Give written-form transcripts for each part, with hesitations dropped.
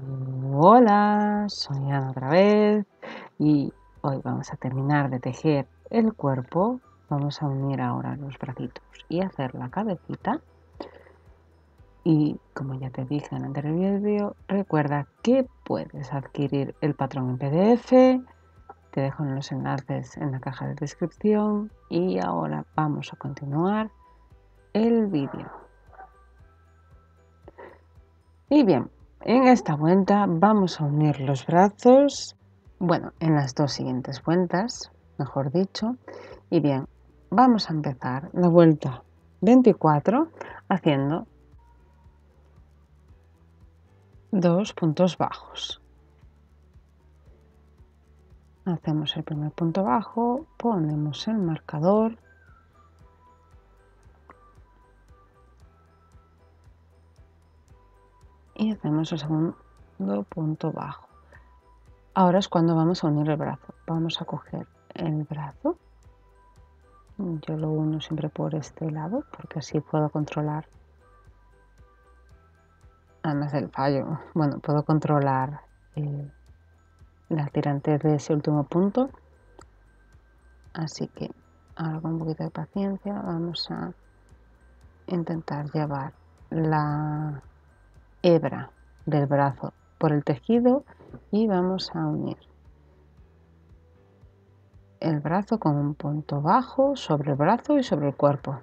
Hola, soy Ana otra vez y hoy vamos a terminar de tejer el cuerpo. Vamos a unir ahora los bracitos y hacer la cabecita. Y como ya te dije en el anterior vídeo, recuerda que puedes adquirir el patrón en PDF. Te dejo en los enlaces en la caja de descripción y ahora vamos a continuar el vídeo. Y bien, en esta vuelta vamos a unir los brazos, bueno, en las dos siguientes vueltas, mejor dicho. Y bien, vamos a empezar la vuelta 24 haciendo 2 puntos bajos. Hacemos el primer punto bajo, ponemos el marcador y hacemos el segundo punto bajo. Ahora es cuando vamos a unir el brazo. Vamos a coger el brazo. Yo lo uno siempre por este lado porque así puedo controlar, además del fallo, bueno, puedo controlar las tirantes de ese último punto. Así que ahora con un poquito de paciencia vamos a intentar llevar la hebra del brazo por el tejido y vamos a unir el brazo con un punto bajo sobre el brazo y sobre el cuerpo.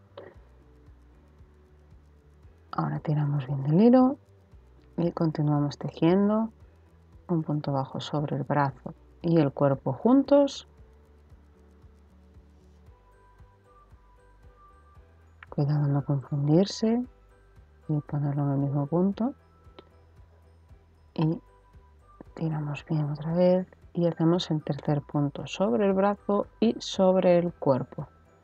Ahora tiramos bien del hilo y continuamos tejiendo un punto bajo sobre el brazo y el cuerpo juntos. Cuidado no confundirse y ponerlo en el mismo punto. Y tiramos bien otra vez y hacemos el tercer punto sobre el brazo y sobre el cuerpo.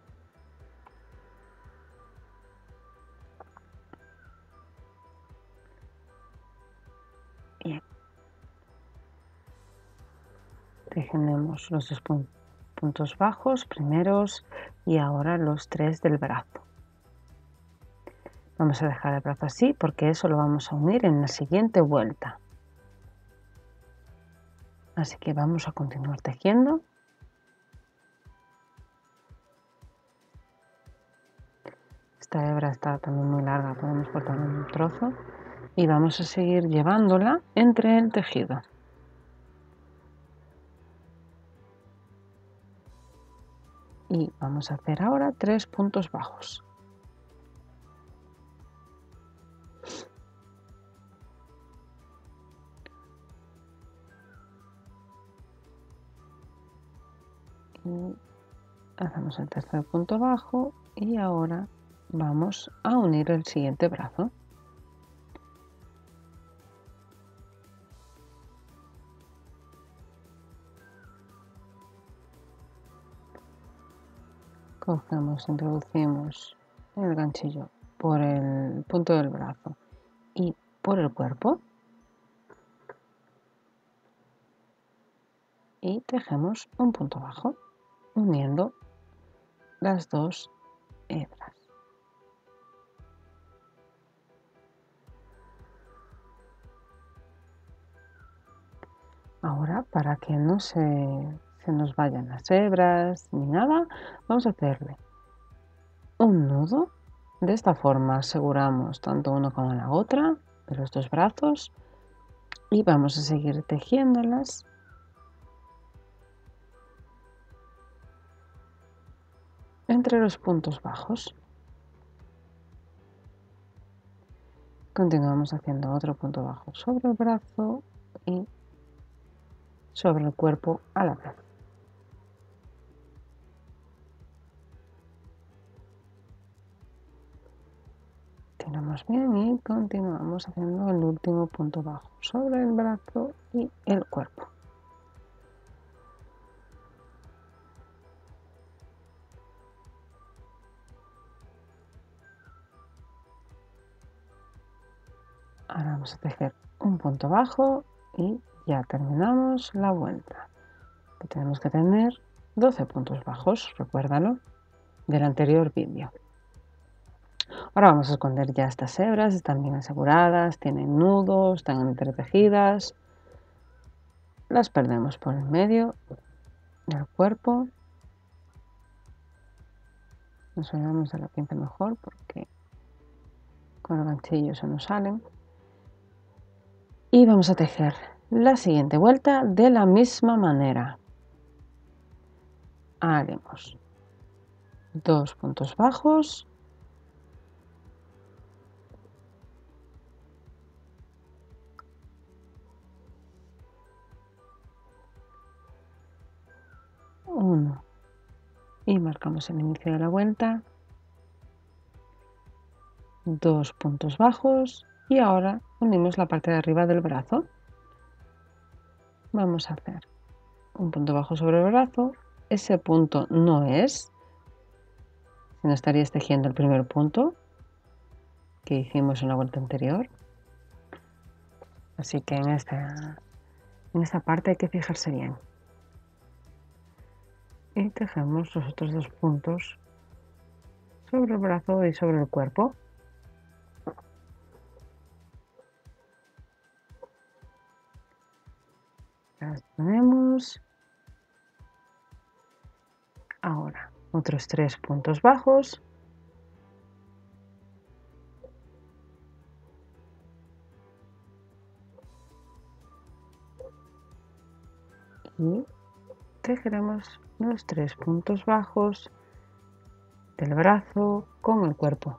Bien. Tejenemos los dos puntos bajos primeros y ahora los tres del brazo. Vamos a dejar el brazo así porque eso lo vamos a unir en la siguiente vuelta. Así que vamos a continuar tejiendo. Esta hebra está también muy larga, podemos cortar un trozo y vamos a seguir llevándola entre el tejido. Y vamos a hacer ahora 3 puntos bajos. Y hacemos el tercer punto bajo y ahora vamos a unir el siguiente brazo. Cogemos, introducimos el ganchillo por el punto del brazo y por el cuerpo y tejemos un punto bajo uniendo las dos hebras. Ahora, para que no se nos vayan las hebras ni nada, vamos a hacerle un nudo. De esta forma aseguramos tanto uno como la otra de los dos brazos y vamos a seguir tejiéndolas entre los puntos bajos. Continuamos haciendo otro punto bajo sobre el brazo y sobre el cuerpo a la vez. Tiramos bien y continuamos haciendo el último punto bajo sobre el brazo y el cuerpo. Ahora vamos a tejer un punto bajo y ya terminamos la vuelta. Tenemos que tener 12 puntos bajos, recuérdalo, del anterior vídeo. Ahora vamos a esconder ya estas hebras, están bien aseguradas, tienen nudos, están entretejidas. Las perdemos por el medio del cuerpo. Nos olvidamos de la pinza mejor porque con el ganchillo se nos salen. Y vamos a tejer la siguiente vuelta de la misma manera. Haremos 2 puntos bajos. Uno. Y marcamos el inicio de la vuelta. 2 puntos bajos. Y ahora unimos la parte de arriba del brazo. Vamos a hacer un punto bajo sobre el brazo. Ese punto no es, si no estarías tejiendo el primer punto que hicimos en la vuelta anterior. Así que en esta parte hay que fijarse bien. Y tejemos los otros 2 puntos sobre el brazo y sobre el cuerpo. Las tenemos. Ahora otros 3 puntos bajos. Y tejeremos los 3 puntos bajos del brazo con el cuerpo.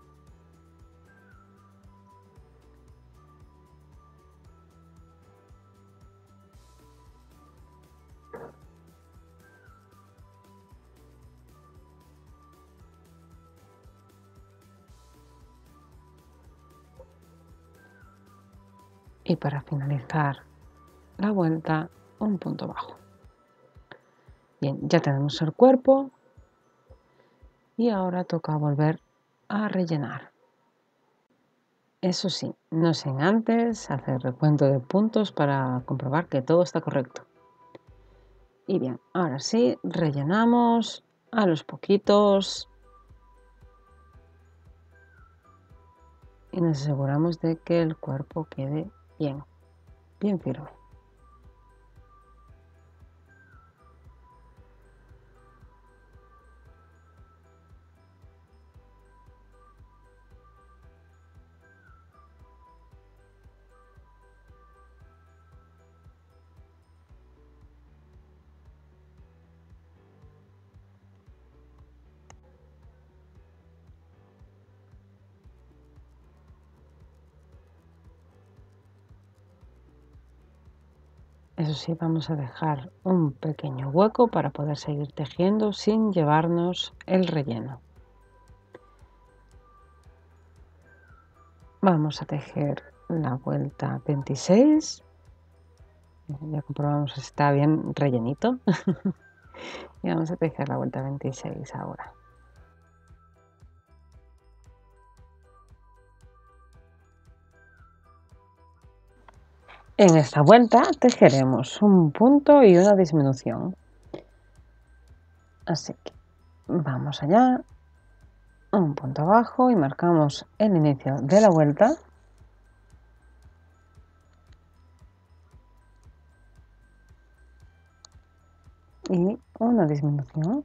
Y para finalizar la vuelta, un punto bajo. Bien, ya tenemos el cuerpo y ahora toca volver a rellenar. Eso sí, no sin antes hacer recuento de puntos para comprobar que todo está correcto. Y bien, ahora sí, rellenamos a los poquitos y nos aseguramos de que el cuerpo quede bien firme. Eso sí, vamos a dejar un pequeño hueco para poder seguir tejiendo sin llevarnos el relleno. Vamos a tejer la vuelta 26. Ya comprobamos si está bien rellenito. Y vamos a tejer la vuelta 26 ahora. En esta vuelta tejeremos un punto y una disminución. Así que vamos allá, un punto abajo y marcamos el inicio de la vuelta. Y una disminución.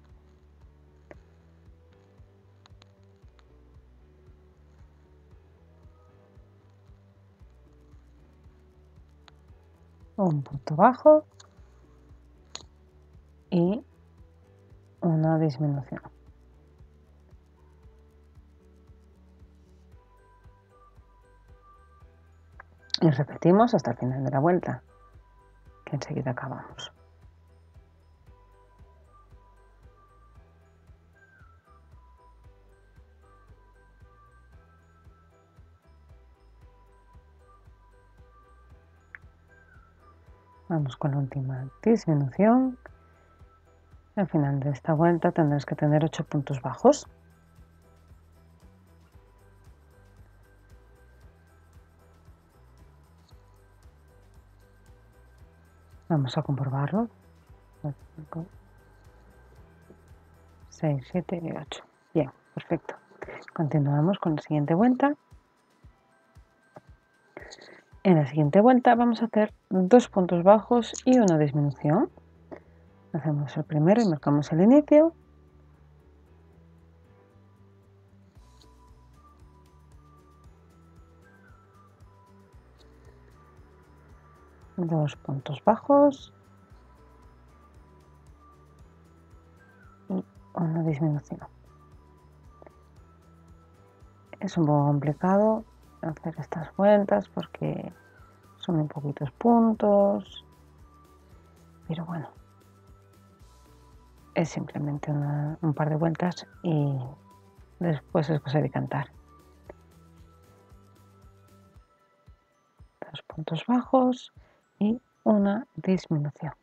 Un punto bajo y una disminución. Y repetimos hasta el final de la vuelta, que enseguida acabamos. Vamos con la última disminución. Al final de esta vuelta tendrás que tener 8 puntos bajos. Vamos a comprobarlo. 5, 6, 7 y 8. Bien, perfecto. Continuamos con la siguiente vuelta. En la siguiente vuelta vamos a hacer 2 puntos bajos y una disminución. Hacemos el primero y marcamos el inicio. Dos puntos bajos y una disminución. Es un poco complicado hacer estas vueltas porque son muy poquitos puntos, pero bueno, es simplemente un par de vueltas y después es cosa de cantar. 2 puntos bajos y una disminución.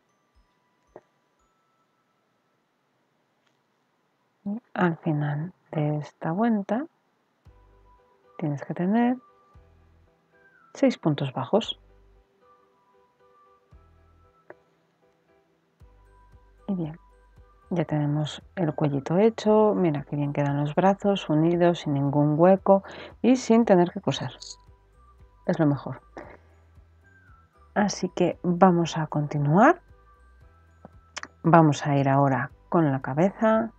Y al final de esta vuelta tienes que tener 6 puntos bajos. Y bien, ya tenemos el cuellito hecho. Mira qué bien quedan los brazos unidos, sin ningún hueco y sin tener que coser. Es lo mejor. Así que vamos a continuar. Vamos a ir ahora con la cabeza.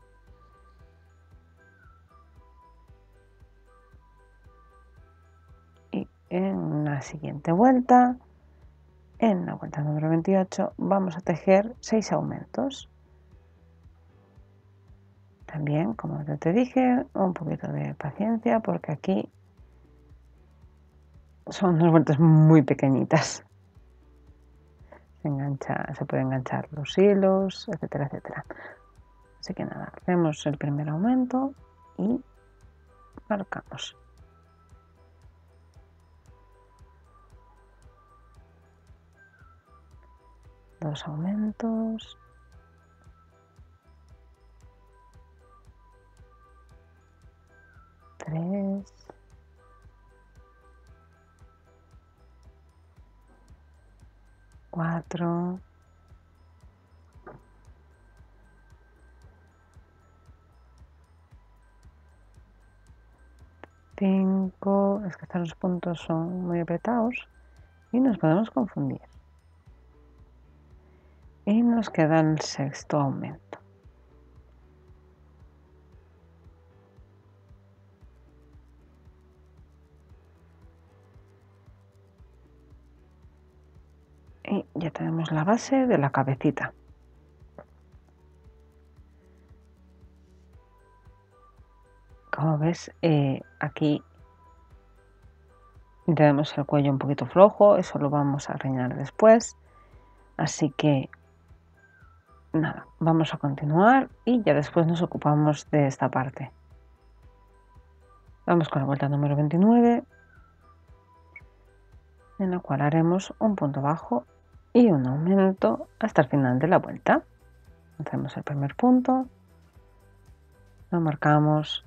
Y en la siguiente vuelta, en la vuelta número 28, vamos a tejer 6 aumentos. También, como ya te dije, un poquito de paciencia porque aquí son unas vueltas muy pequeñitas. Se pueden enganchar los hilos, etcétera, etcétera. Así que nada, hacemos el primer aumento y marcamos. Dos aumentos. Tres. Cuatro. 5, es que hasta los puntos son muy apretados y nos podemos confundir. Y nos queda el sexto aumento. Y ya tenemos la base de la cabecita. Como ves, aquí tenemos el cuello un poquito flojo, eso lo vamos a rellenar después. Así que nada, vamos a continuar y ya después nos ocupamos de esta parte. Vamos con la vuelta número 29, en la cual haremos un punto bajo y un aumento hasta el final de la vuelta. Hacemos el primer punto, lo marcamos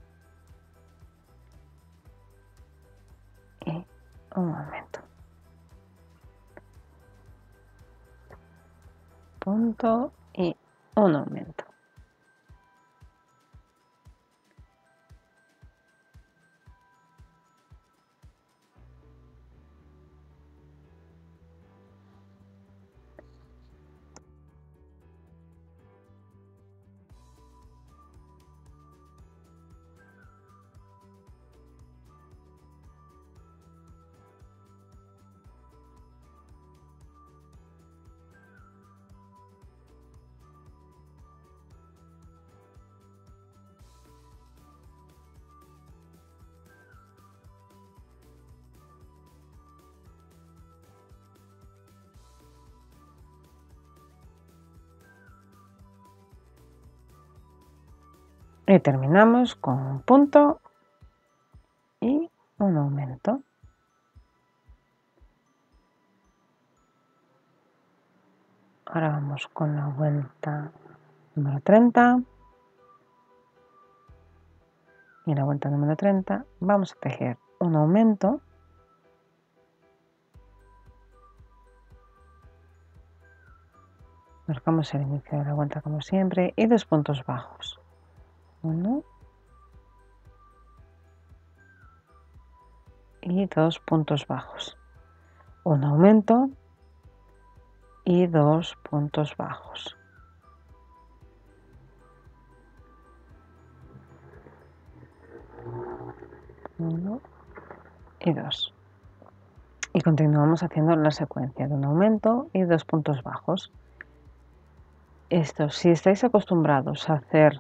y un aumento. Punto y un aumento. Y terminamos con un punto y un aumento. Ahora vamos con la vuelta número 30. Y en la vuelta número 30 vamos a tejer un aumento. Marcamos el inicio de la vuelta como siempre y 2 puntos bajos. 1 y 2 puntos bajos. Un aumento y 2 puntos bajos. 1 y 2. Y continuamos haciendo la secuencia de un aumento y 2 puntos bajos. Esto, si estáis acostumbrados a hacer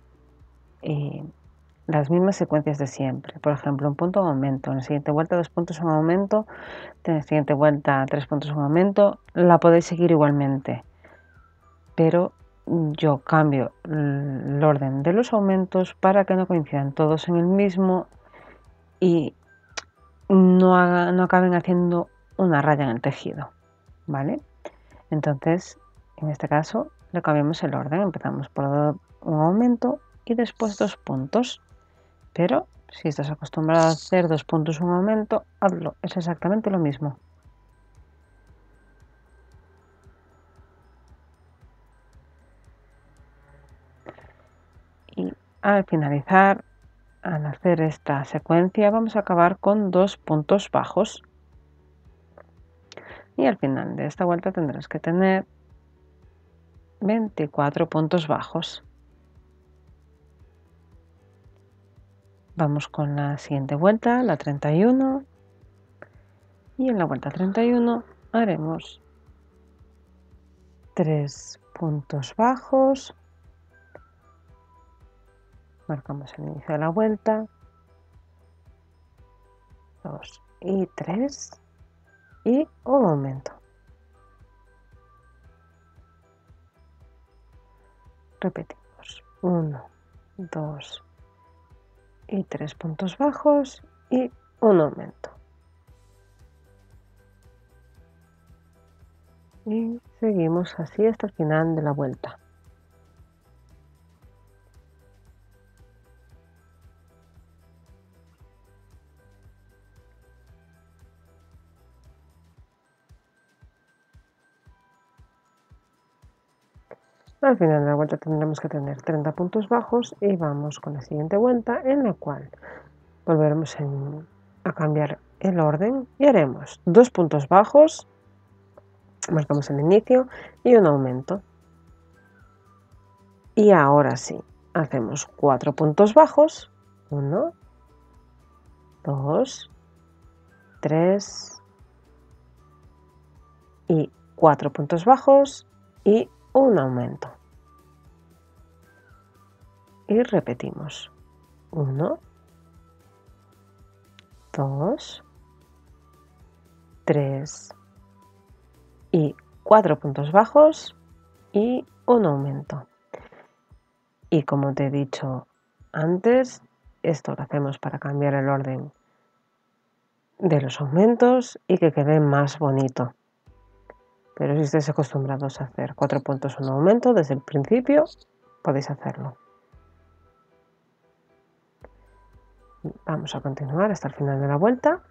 las mismas secuencias de siempre, por ejemplo, un punto, un aumento, en la siguiente vuelta 2 puntos, un aumento, en la siguiente vuelta 3 puntos, un aumento, la podéis seguir igualmente, pero yo cambio el orden de los aumentos para que no coincidan todos en el mismo y no acaben haciendo una raya en el tejido, ¿vale? Entonces, en este caso, le cambiamos el orden. Empezamos por un aumento y después 2 puntos. Pero si estás acostumbrado a hacer 2 puntos, un aumento, hazlo. Es exactamente lo mismo. Y al finalizar, al hacer esta secuencia, vamos a acabar con 2 puntos bajos. Y al final de esta vuelta tendrás que tener 24 puntos bajos. Vamos con la siguiente vuelta, la 31. Y en la vuelta 31 haremos 3 puntos bajos. Marcamos el inicio de la vuelta. 2 y 3. Y un aumento. Repetimos 1, 2 y 3 puntos bajos y un aumento. Y seguimos así hasta el final de la vuelta. Al final de la vuelta tendremos que tener 30 puntos bajos y vamos con la siguiente vuelta en la cual volveremos a cambiar el orden y haremos 2 puntos bajos, marcamos el inicio y un aumento. Y ahora sí, hacemos 4 puntos bajos, 1, 2, 3 y 4 puntos bajos y un aumento. Y repetimos 1, 2, 3 y 4 puntos bajos y un aumento. Y como te he dicho antes, esto lo hacemos para cambiar el orden de los aumentos y que quede más bonito. Pero si estáis acostumbrados a hacer 4 puntos un aumento desde el principio, podéis hacerlo. Vamos a continuar hasta el final de la vuelta.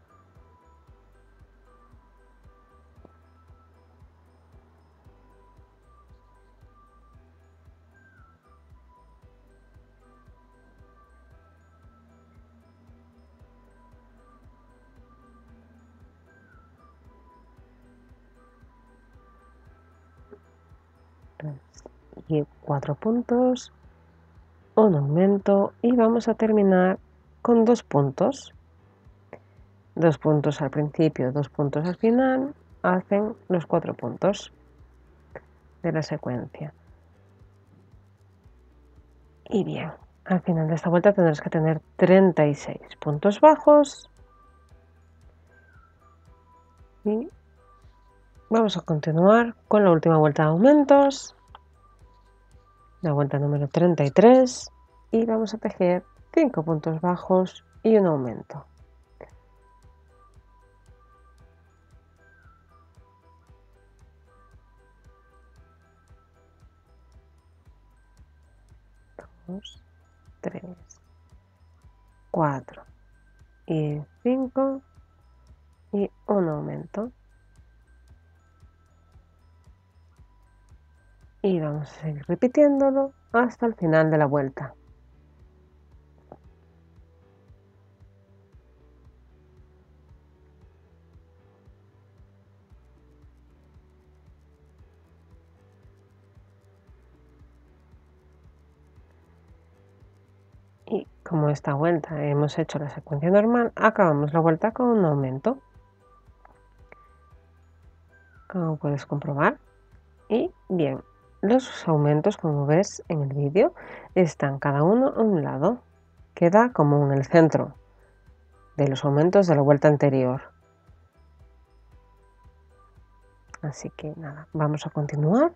Y 4 puntos, un aumento y vamos a terminar con 2 puntos. 2 puntos al principio, 2 puntos al final, hacen los 4 puntos de la secuencia. Y bien, al final de esta vuelta tendrás que tener 36 puntos bajos. Y vamos a continuar con la última vuelta de aumentos, la vuelta número 33, y vamos a tejer 5 puntos bajos y un aumento. Dos, 3, 4 y 5 y un aumento. Y vamos a seguir repitiéndolo hasta el final de la vuelta. Como esta vuelta hemos hecho la secuencia normal, acabamos la vuelta con un aumento, como puedes comprobar. Y bien, los aumentos, como ves en el vídeo, están cada uno a un lado. Queda como en el centro de los aumentos de la vuelta anterior. Así que nada, vamos a continuar.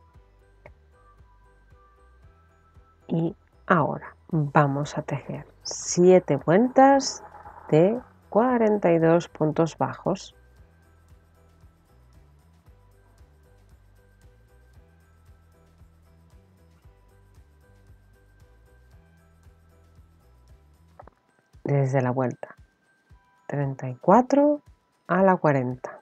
Y ahora vamos a tejer 7 vueltas de 42 puntos bajos. Desde la vuelta 34 a la 40.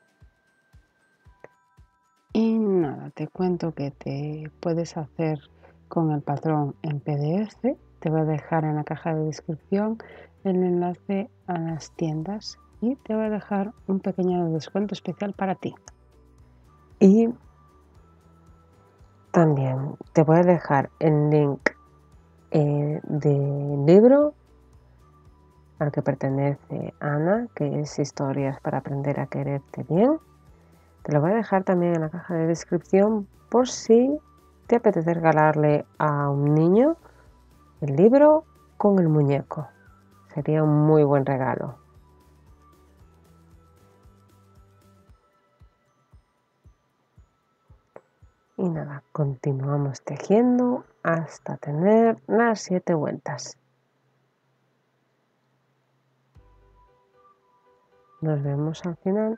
Y nada, te cuento que te puedes hacer con el patrón en PDF. Te voy a dejar en la caja de descripción el enlace a las tiendas y te voy a dejar un pequeño descuento especial para ti. Y también te voy a dejar el link del libro al que pertenece Ana, que es Historias para aprender a quererte bien. Te lo voy a dejar también en la caja de descripción por si te apetece regalarle a un niño el libro con el muñeco. Sería un muy buen regalo. Y nada, continuamos tejiendo hasta tener las 7 vueltas. Nos vemos al final.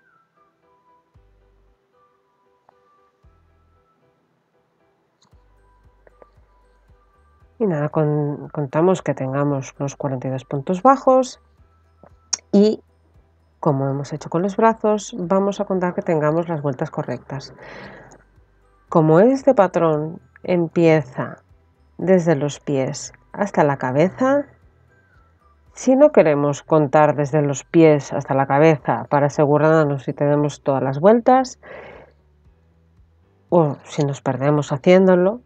Y nada, contamos que tengamos los 42 puntos bajos y como hemos hecho con los brazos, vamos a contar que tengamos las vueltas correctas. Como este patrón empieza desde los pies hasta la cabeza, si no queremos contar desde los pies hasta la cabeza para asegurarnos si tenemos todas las vueltas, o si nos perdemos haciéndolo,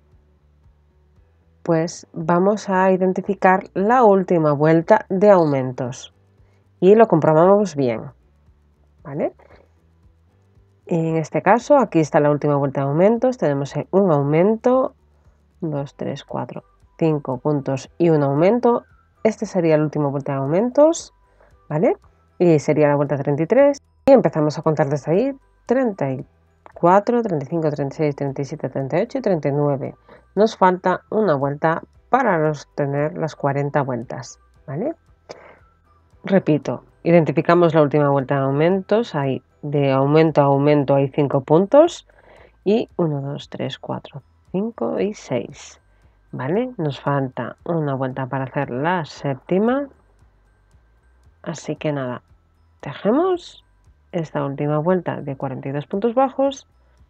pues vamos a identificar la última vuelta de aumentos y lo comprobamos bien, ¿vale? En este caso, aquí está la última vuelta de aumentos, tenemos un aumento, 2, 3, 4, 5 puntos y un aumento. Este sería la última vuelta de aumentos, ¿vale? Y sería la vuelta 33 y empezamos a contar desde ahí 34, 35, 36, 37, 38 y 39. Nos falta una vuelta para tener las 40 vueltas, ¿vale? Repito, identificamos la última vuelta de aumentos, hay de aumento a aumento hay 5 puntos y 1, 2, 3, 4, 5 y 6, ¿vale? Nos falta una vuelta para hacer la séptima, así que nada, tejemos esta última vuelta de 42 puntos bajos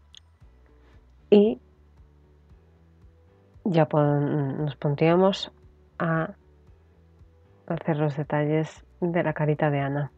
y ya nos pondríamos a hacer los detalles de la carita de Ana.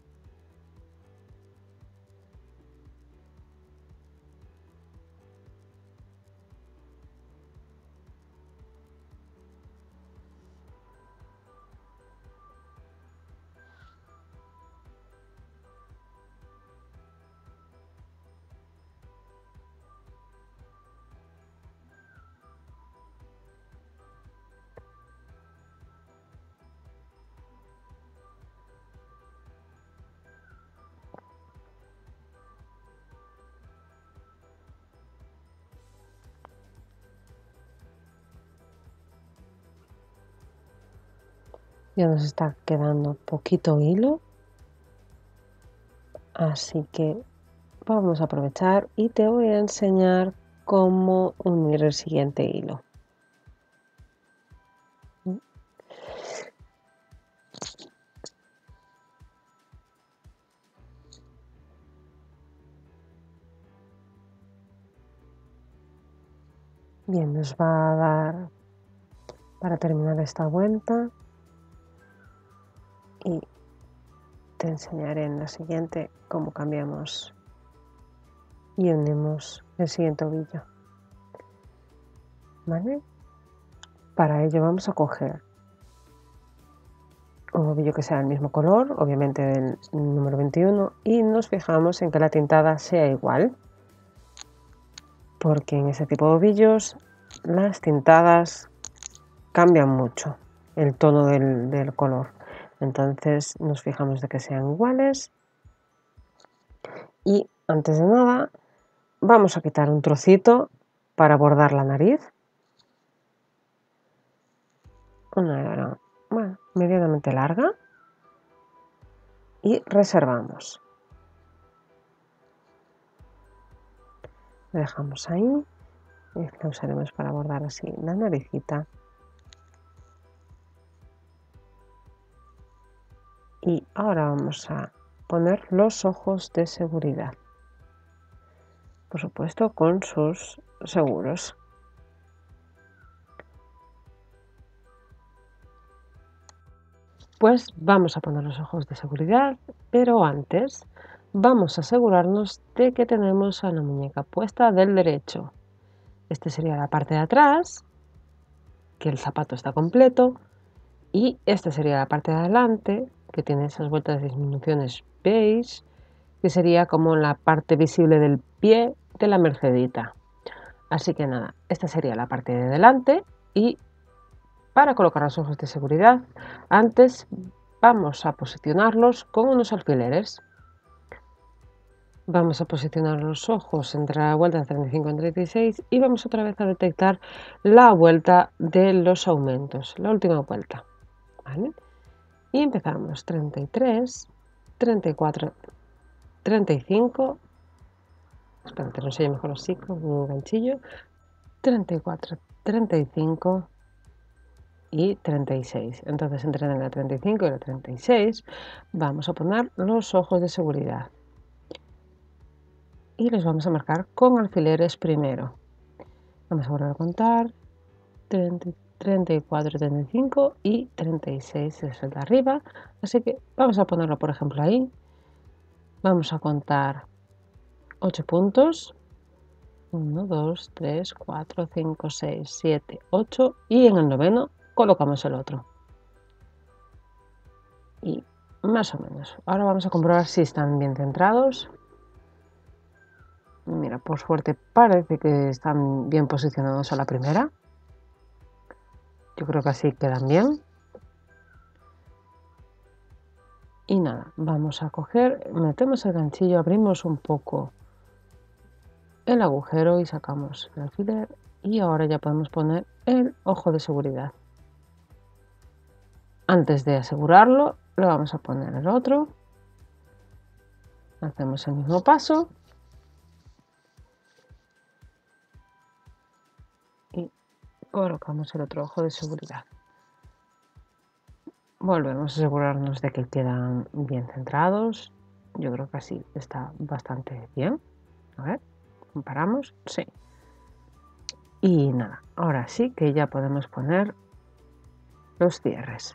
Ya nos está quedando poquito hilo, así que vamos a aprovechar y te voy a enseñar cómo unir el siguiente hilo. Bien, nos va a dar para terminar esta vuelta y te enseñaré en la siguiente cómo cambiamos y unimos el siguiente ovillo, ¿vale? Para ello vamos a coger un ovillo que sea del mismo color, obviamente del número 21, y nos fijamos en que la tintada sea igual, porque en ese tipo de ovillos las tintadas cambian mucho el tono del color. Entonces nos fijamos de que sean iguales y antes de nada vamos a quitar un trocito para bordar la nariz. Una medianamente larga y reservamos. La dejamos ahí y la usaremos para bordar así la naricita. Y ahora vamos a poner los ojos de seguridad, por supuesto con sus seguros. Pues vamos a poner los ojos de seguridad, pero antes vamos a asegurarnos de que tenemos a la muñeca puesta del derecho. Este sería la parte de atrás, que el zapato está completo, y esta sería la parte de adelante, que tiene esas vueltas de disminuciones beige, que sería como la parte visible del pie de la Mercedita. Así que nada, esta sería la parte de delante y para colocar los ojos de seguridad, antes vamos a posicionarlos con unos alfileres. Vamos a posicionar los ojos entre la vuelta de 35 y 36 y vamos otra vez a detectar la vuelta de los aumentos, la última vuelta. ¿Vale? Y empezamos 33, 34, 35. Espérate, no sé mejor así con un ganchillo. 34, 35 y 36. Entonces entre la 35 y la 36 vamos a poner los ojos de seguridad y los vamos a marcar con alfileres primero. Vamos a volver a contar 30, 34, 35 y 36 es el de arriba, así que vamos a ponerlo por ejemplo ahí. Vamos a contar 8 puntos, 1, 2, 3, 4, 5, 6, 7, 8 y en el noveno colocamos el otro. Y más o menos. Ahora vamos a comprobar si están bien centrados. Mira, por suerte parece que están bien posicionados a la primera. Yo creo que así quedan bien. Y nada, vamos a coger, metemos el ganchillo, abrimos un poco el agujero y sacamos el alfiler. Y ahora ya podemos poner el ojo de seguridad. Antes de asegurarlo, le vamos a poner el otro. Hacemos el mismo paso. Y colocamos el otro ojo de seguridad. Volvemos a asegurarnos de que quedan bien centrados. Yo creo que así está bastante bien. A ver, comparamos. Sí. Y nada, ahora sí que ya podemos poner los cierres.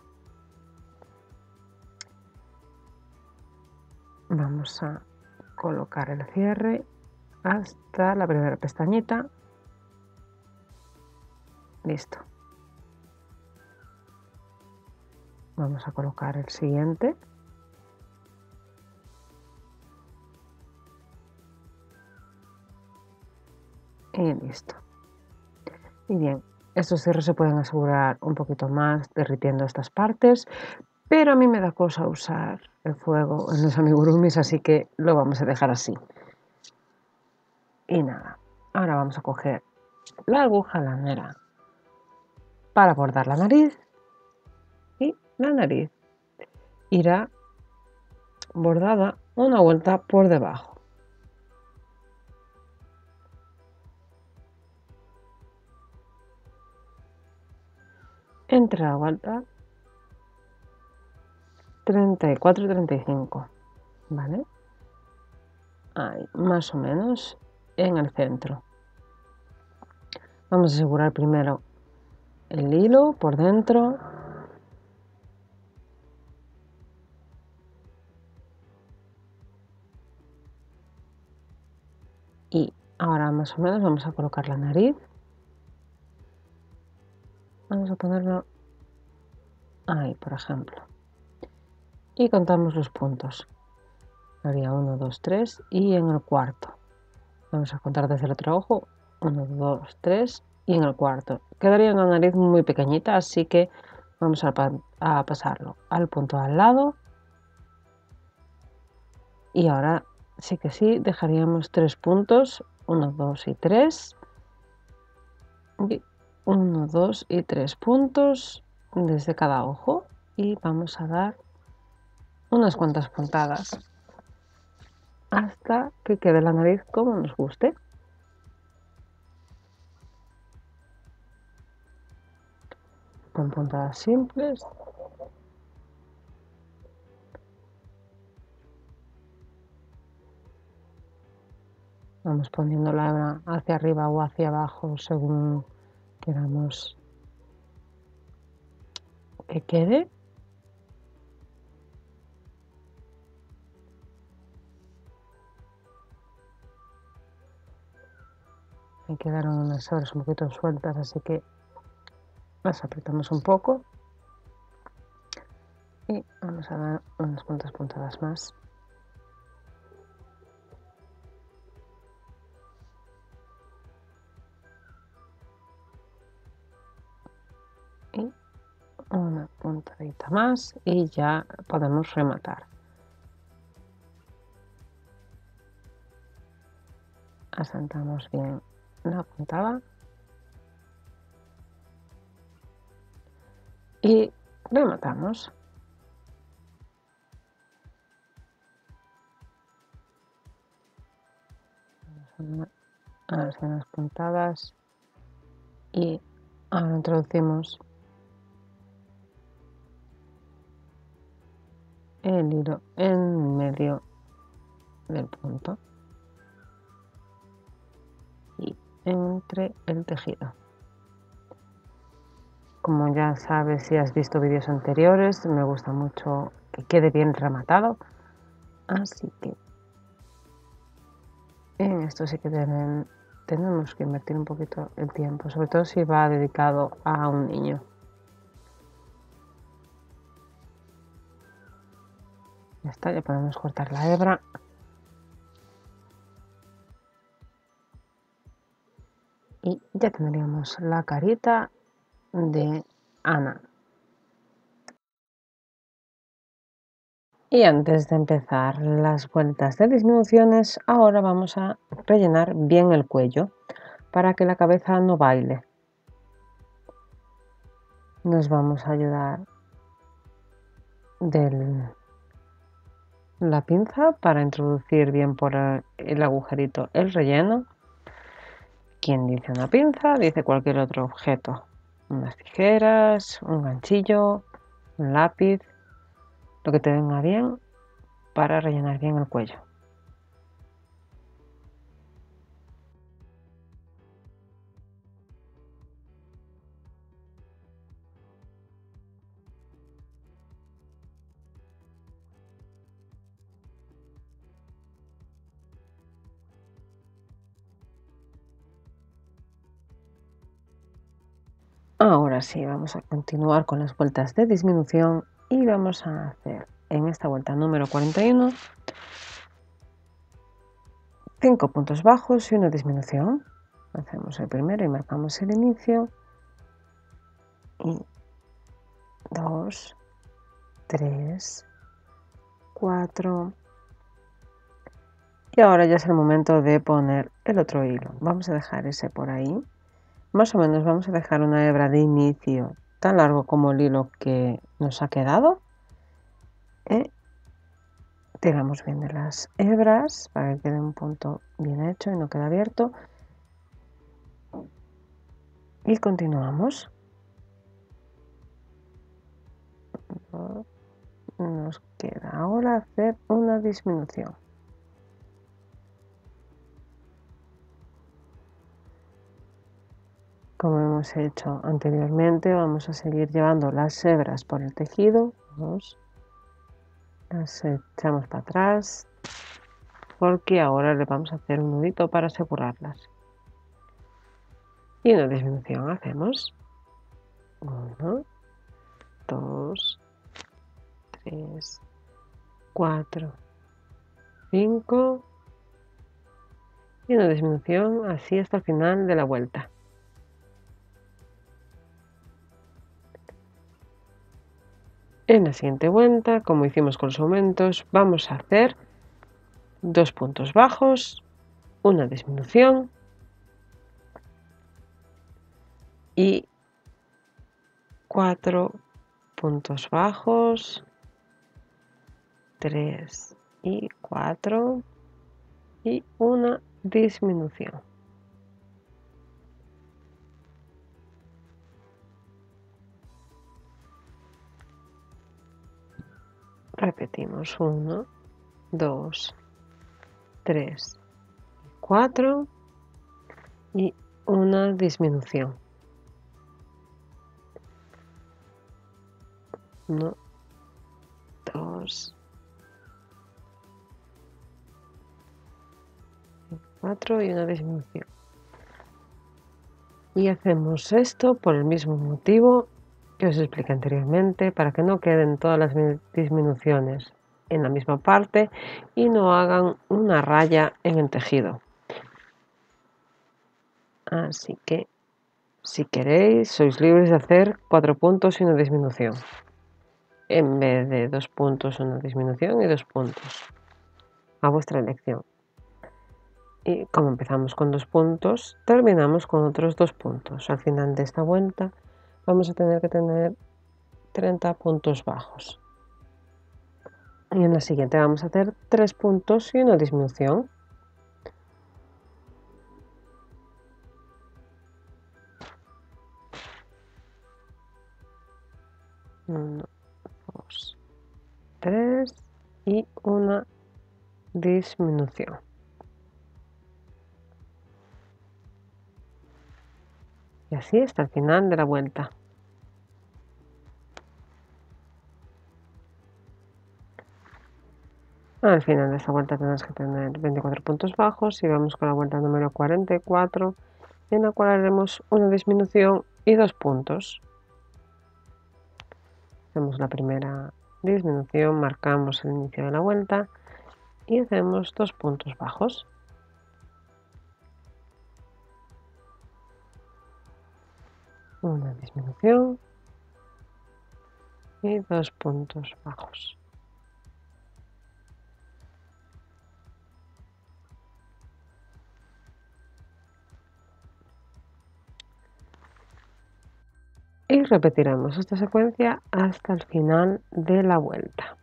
Vamos a colocar el cierre hasta la primera pestañita. Listo. Vamos a colocar el siguiente. Y listo. Y bien, estos cierres se pueden asegurar un poquito más derritiendo estas partes, pero a mí me da cosa usar el fuego en los amigurumis, así que lo vamos a dejar así. Y nada, ahora vamos a coger la aguja lanera para bordar la nariz y la nariz irá bordada una vuelta por debajo. Entre la vuelta 34 y 35, ¿vale? Ahí, más o menos en el centro. Vamos a asegurar primero el hilo por dentro. Y ahora más o menos vamos a colocar la nariz. Vamos a ponerlo ahí, por ejemplo. y contamos los puntos. Haría 1, 2, 3 y en el cuarto. Vamos a contar desde el otro ojo. 1, 2, 3 y en el cuarto. Quedaría una nariz muy pequeñita, así que vamos a pasarlo al punto al lado. Y ahora sí que sí, dejaríamos 3 puntos. 1, 2 y 3. 1, 2 y 3 puntos desde cada ojo. Y vamos a dar unas cuantas puntadas hasta que quede la nariz como nos guste. Con puntadas simples. Vamos poniendo la hebra hacia arriba o hacia abajo según queramos que quede. Me quedaron unas hebras un poquito sueltas, así que las apretamos un poco. Y vamos a dar unas cuantas puntadas más. Y una puntadita más y ya podemos rematar. Asentamos bien la puntada y rematamos. Ahora sí, unas puntadas y ahora introducimos el hilo en medio del punto y entre el tejido. Como ya sabes, si has visto vídeos anteriores, me gusta mucho que quede bien rematado, así que en esto sí que tenemos que invertir un poquito el tiempo, sobre todo si va dedicado a un niño. Ya está, ya podemos cortar la hebra. Y ya tendríamos la carita de Ana. Y antes de empezar las vueltas de disminuciones, ahora vamos a rellenar bien el cuello para que la cabeza no baile. Nos vamos a ayudar de la pinza para introducir bien por el agujerito el relleno. Quien dice una pinza, dice cualquier otro objeto. Unas tijeras, un ganchillo, un lápiz, lo que te venga bien para rellenar bien el cuello. Ahora sí, vamos a continuar con las vueltas de disminución y vamos a hacer en esta vuelta número 41 5 puntos bajos y una disminución. Hacemos el primero y marcamos el inicio. Y 2, 3, 4. Y ahora ya es el momento de poner el otro hilo. Vamos a dejar ese por ahí. Más o menos vamos a dejar una hebra de inicio tan largo como el hilo que nos ha quedado. Tiramos bien de las hebras para que quede un punto bien hecho y no quede abierto. Y continuamos. Nos queda ahora hacer una disminución. Como hemos hecho anteriormente, vamos a seguir llevando las hebras por el tejido. Las echamos para atrás porque ahora le vamos a hacer un nudito para asegurarlas. Y una disminución hacemos 1, 2, 3, 4, 5 y una disminución, así hasta el final de la vuelta. En la siguiente vuelta, como hicimos con los aumentos, vamos a hacer 2 puntos bajos, una disminución y 4 puntos bajos, 3 y 4 y una disminución. Repetimos 1, 2, 3, 4 y una disminución. 1, 2, 4 y una disminución. Y hacemos esto por el mismo motivo que os expliqué anteriormente, para que no queden todas las disminuciones en la misma parte y no hagan una raya en el tejido. Así que, si queréis, sois libres de hacer 4 puntos y una disminución, en vez de 2 puntos, una disminución y 2 puntos, a vuestra elección. Y como empezamos con 2 puntos, terminamos con otros 2 puntos. Al final de esta vuelta vamos a tener que tener 30 puntos bajos. Y en la siguiente vamos a hacer 3 puntos y una disminución. 1, 2, 3 y una disminución. Y así hasta el final de la vuelta. Al final de esta vuelta tenemos que tener 24 puntos bajos y vamos con la vuelta número 44, en la cual haremos una disminución y 2 puntos. Hacemos la primera disminución, marcamos el inicio de la vuelta y hacemos 2 puntos bajos. Una disminución y 2 puntos bajos. Y repetiremos esta secuencia hasta el final de la vuelta.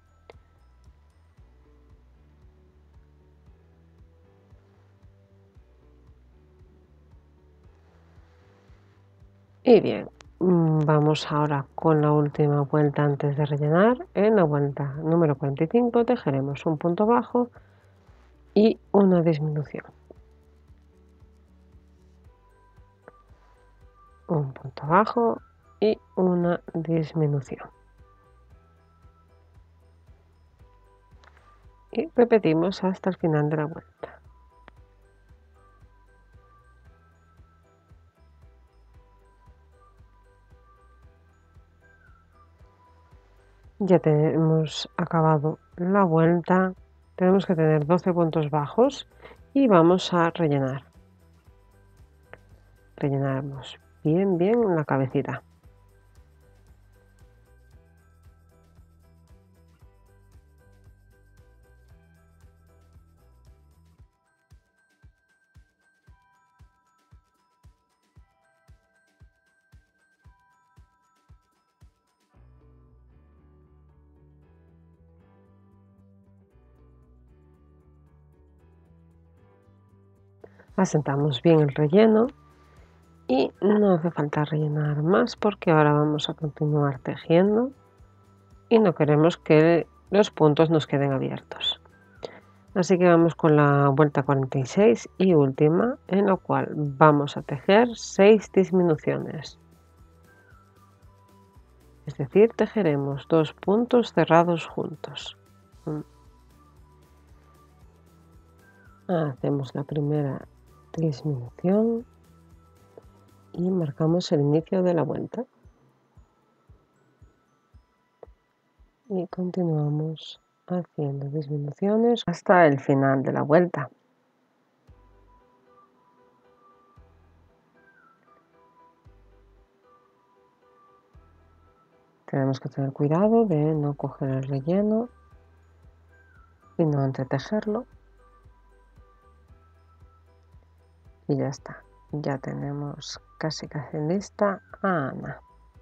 Y bien, vamos ahora con la última vuelta antes de rellenar. En la vuelta número 45 tejeremos un punto bajo y una disminución. Un punto bajo y una disminución. Y repetimos hasta el final de la vuelta. Ya tenemos acabado la vuelta, tenemos que tener 12 puntos bajos y vamos a rellenar. Rellenamos bien la cabecita. Asentamos bien el relleno y no hace falta rellenar más porque ahora vamos a continuar tejiendo y no queremos que los puntos nos queden abiertos. Así que vamos con la vuelta 46 y última, en la cual vamos a tejer 6 disminuciones. Es decir, tejeremos 2 puntos cerrados juntos. Hacemos la primera disminución y marcamos el inicio de la vuelta. Y continuamos haciendo disminuciones hasta el final de la vuelta. Tenemos que tener cuidado de no coger el relleno y no entretejerlo. Y ya está. Ya tenemos casi lista a Ana.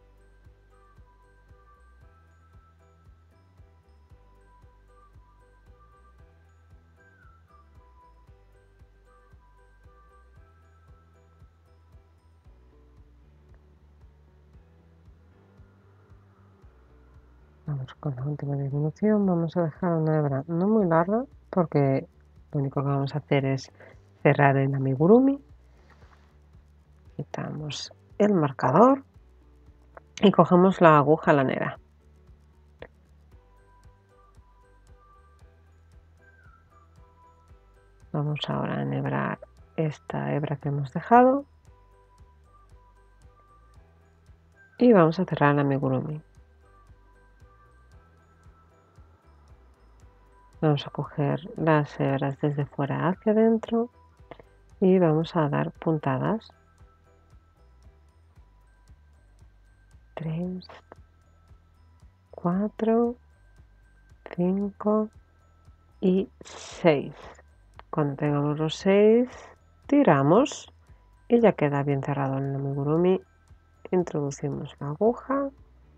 Vamos con la última disminución. Vamos a dejar una hebra no muy larga porque lo único que vamos a hacer es cerrar el amigurumi. Quitamos el marcador y cogemos la aguja lanera. Vamos ahora a enhebrar esta hebra que hemos dejado y vamos a cerrar el amigurumi. Vamos a coger las hebras desde fuera hacia adentro y vamos a dar puntadas. 3, 4, 5 y 6. Cuando tengamos los 6, tiramos y ya queda bien cerrado el amigurumi. Introducimos la aguja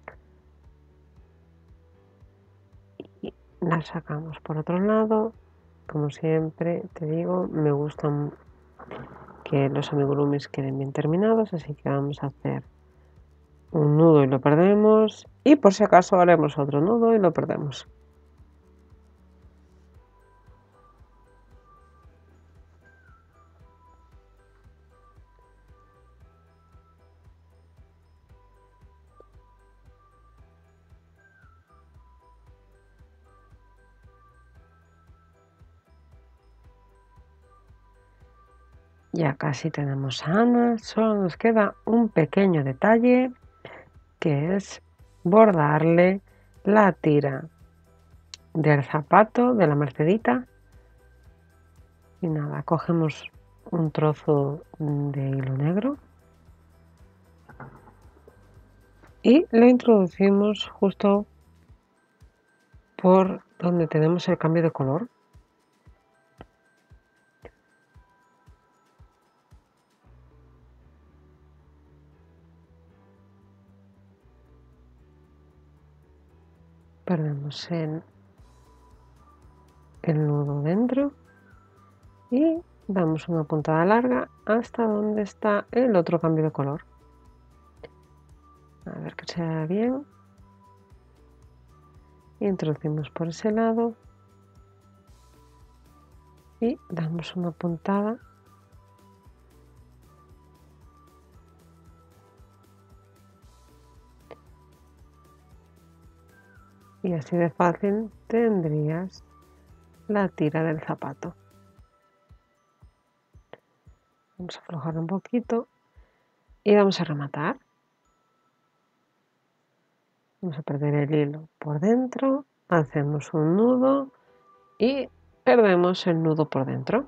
y la sacamos por otro lado. Como siempre te digo, me gustan que los amigurumis queden bien terminados, así que vamos a hacer un nudo y lo perdemos, y por si acaso haremos otro nudo y lo perdemos. Ya casi tenemos a Ana, solo nos queda un pequeño detalle que es bordarle la tira del zapato de la Mercedita. Y nada, cogemos un trozo de hilo negro y lo introducimos justo por donde tenemos el cambio de color. Perdemos el nudo dentro y damos una puntada larga hasta donde está el otro cambio de color. A ver que se vea bien. Introducimos por ese lado y damos una puntada . Y así de fácil tendrías la tira del zapato. Vamos a aflojar un poquito y vamos a rematar. Vamos a perder el hilo por dentro, hacemos un nudo y perdemos el nudo por dentro.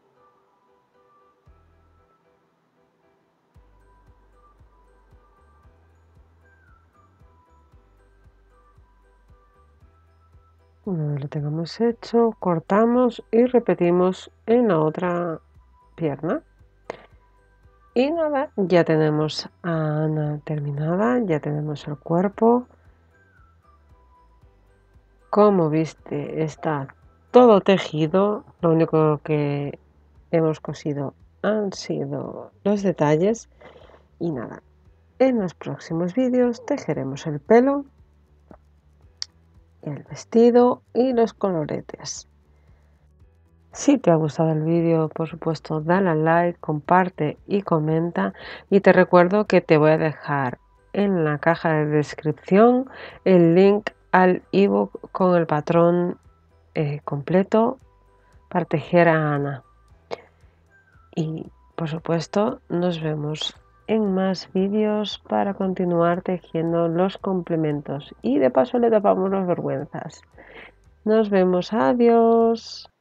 Una vez lo tengamos hecho, cortamos y repetimos en la otra pierna. Y nada, ya tenemos a Ana terminada, ya tenemos el cuerpo. Como viste, está todo tejido, lo único que hemos cosido han sido los detalles. Y nada, en los próximos vídeos tejeremos el pelo, el vestido y los coloretes. Si te ha gustado el vídeo, por supuesto, dale al like, comparte y comenta. Y te recuerdo que te voy a dejar en la caja de descripción el link al ebook con el patrón completo para tejer a Ana. Y por supuesto, nos vemos en más vídeos para continuar tejiendo los complementos. Y de paso le tapamos las vergüenzas. Nos vemos, adiós.